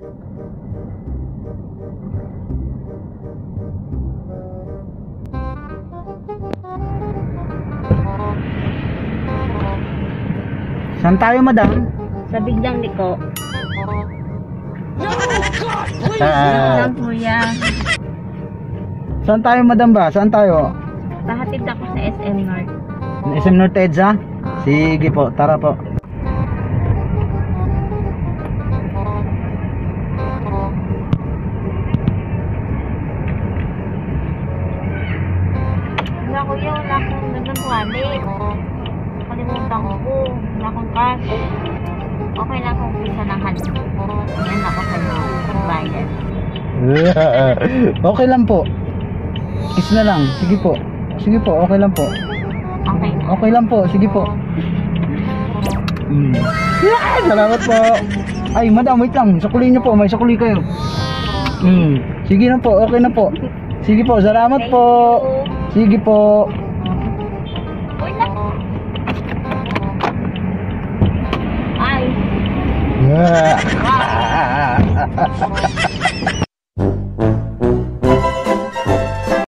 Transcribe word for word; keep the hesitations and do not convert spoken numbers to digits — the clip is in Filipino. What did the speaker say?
Saan tayo, madam? Sa Biglang Liko. Ah, Lang kuya. saan tayo, madam ba? Saan tayo? Pahatid ako sa S M North. S M North Edsa? Sige po, tara po. Wala kuya, wala akong gandang wallet. Nakalimutan ko. Wala akong cash. Okay lang kung isa ng hand. Yan ako sa'yo. Bayad. Okay lang po. Kiss na lang. Sige po. Sige po, okay lang po. Okay na. Okay lang po, sige po. Mm. Yeah, salamat po. Ay, madam, wait lang. Sukuli niyo po, may sukuli kayo. Mm. Sige na po, okay na po. Sige po, salamat Thank po. you. Sige po.